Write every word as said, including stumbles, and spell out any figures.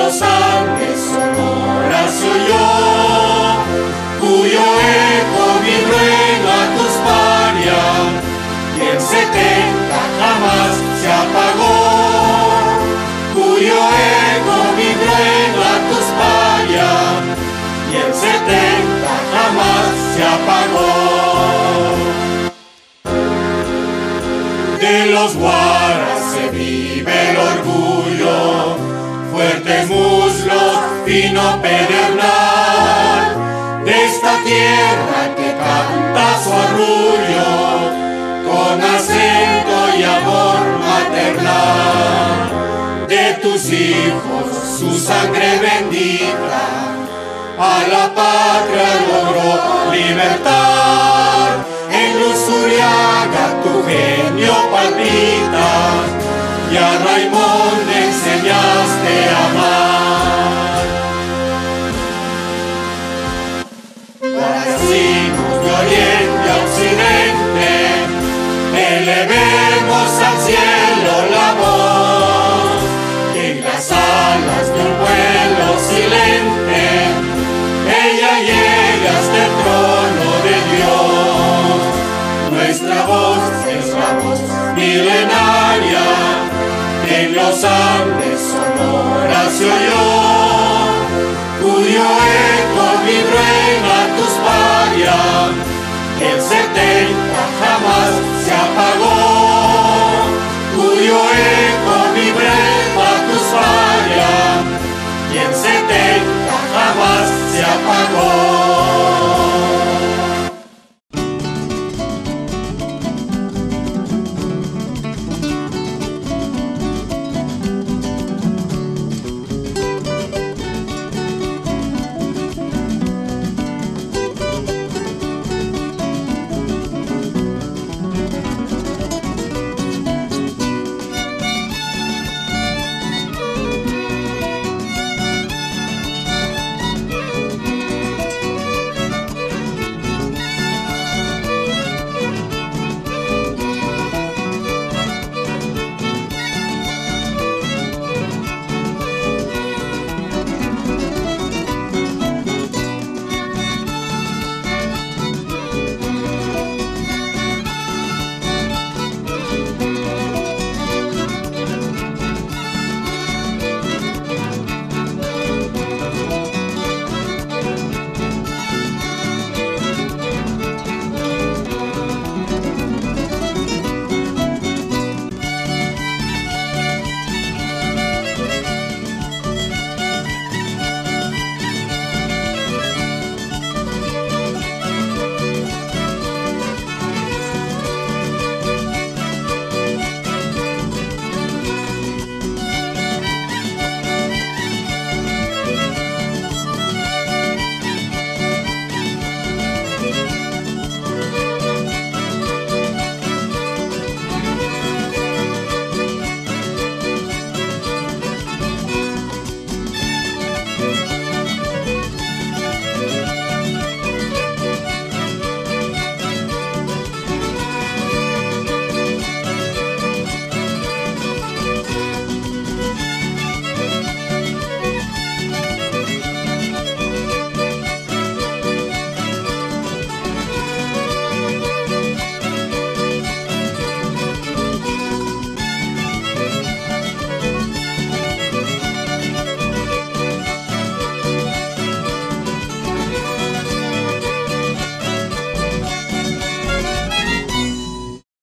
los Andes Sonora se oyó, cuyo eco vibró en la Tusparia, y en setenta jamás se apagó, cuyo eco vibró en la Tusparia, y en setenta jamás se apagó. De los guaras se vive el orgullo, fuertes muslos, fino pedernal, de esta tierra que canta su arrullo, con acento y amor maternal. De tus hijos su sangre bendita, a la patria logró libertar. En Luzuriaga tu genio palpita, y a Raimón le enseñaste a amar. Guarasinos de oriente a occidente, elevemos al cielo la voz, y en las alas de un vuelo silente, ella llega hasta el trono de Dios. Nuestra voz es la voz milenaria, en los Andes Sonora se oyó, cuyo eco vibró en la Tusparia, el setenta jamás se apagó, cuyo eco vibró en la Tusparia, y el setenta